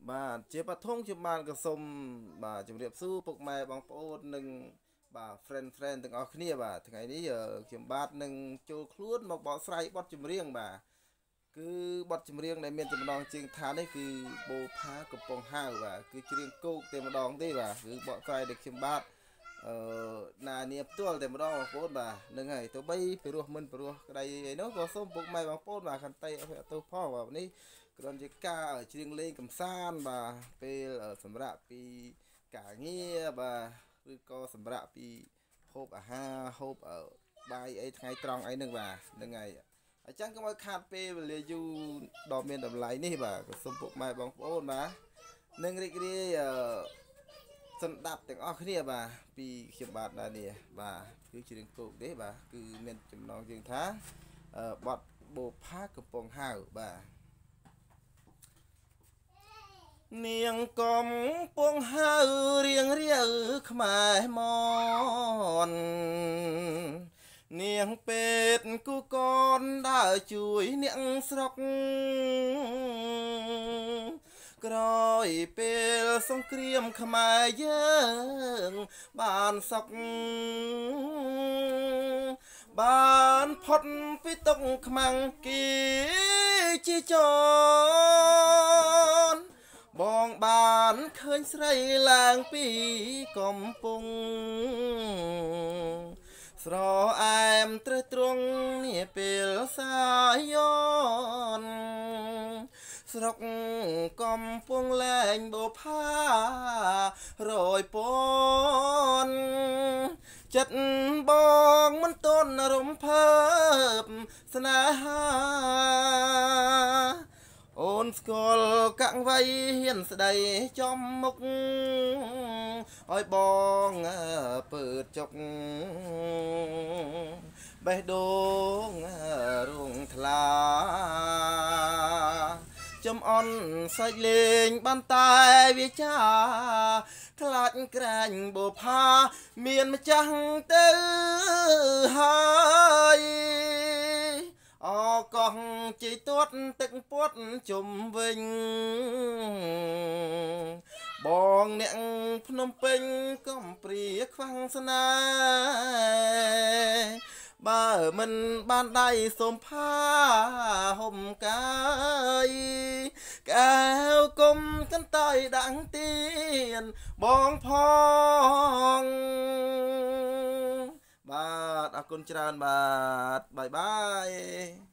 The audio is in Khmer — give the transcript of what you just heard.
បាទជាបឋមជាបានក៏សូមបាទជម្រាបសួរពុកម៉ែបងប្អូននិងបាទ friend ទាំងអស់គ្នាបាទថ្ងៃនេះខ្ញុំបាទនឹងចូលខ្លួនមកបកស្រាយបទចម្រៀងបាទគឺបទចម្រៀងដែលមានចំណងជើងថានេះគឺបូផាកំពង់ហាវបាទគឺច្រៀងគោកតែម្ដងទេបាទគឺបកស្រាយដោយខ្ញុំបាទណានាផ្ទាល់តែម្ដងបងប្អូនបាទនឹងហើយទៅបីពីរោះមិនពីរោះក្តីអីនោះក៏សូមពុកម៉ែបងប្អូនបាទខន្តីអភ័យទោសផងបាទនេះគ្រាន់ជាការច្រៀងលេងកំសាន្តបាទពេលសម្រាប់ពីការងារបាទឬក៏សម្រាប់ពីហូបអាហារហូបបាយអីថ្ងៃត្រង់អីហ្នឹងបាទហ្នឹងហើយអញ្ចឹងកុំឲ្យខាតពេលវេលាយូរដ៏មានតម្លៃនេះបាទក៏សូមពុកម៉ែបងប្អូនបាទនឹងរីករាយសន្តាប់ទាំងអស់គ្នាបាទពីខ្ញុំបាទណានេះបាទគឺច្រៀងគោកទេបាទគឺមានចំណងយើងថាបទបូផាកំពង់ហាវបាទនាងកំពង់ហាវរៀងរាវខ្មែរមននាងពេទ្យគូកនដើរជួយនាងស្រុកក្រោយពេលសង្គ្រាមខ្មែរយើងបានសុខបានផុតពីទុកខ្មាំងគីជាចរបងបានឃើញស្រីឡើងពីកំពង់ស្រអែមត្រឹត្រង់នេះពេលសាយនស្រុកកំពង់លែងបូផารយពនចិត្តបងមិនតន់រំភើបស្នេហាអូនស្គាល់កាក់វៃហ៊ានស្ដីចំមុខឲ្យបងពើចុកបេះដូងរួងថ្លាចំអន់សាច់លេងបានតែវាចាខ្លាចក្រែងបូផាមានម្ចាស់ទៅហើយអកោះជ័យទាត់ទឹកពាត់ជុំវិញបងអ្នកភ្នំពេញកំព្រាខ្វាំងស្នេហ៍បើមិនបានដៃសូមផាហុំកាយកែវគុំកន្តើយដាក់ទៀនបងផងបាទអរគុណច្រើនបាទបាយបាយ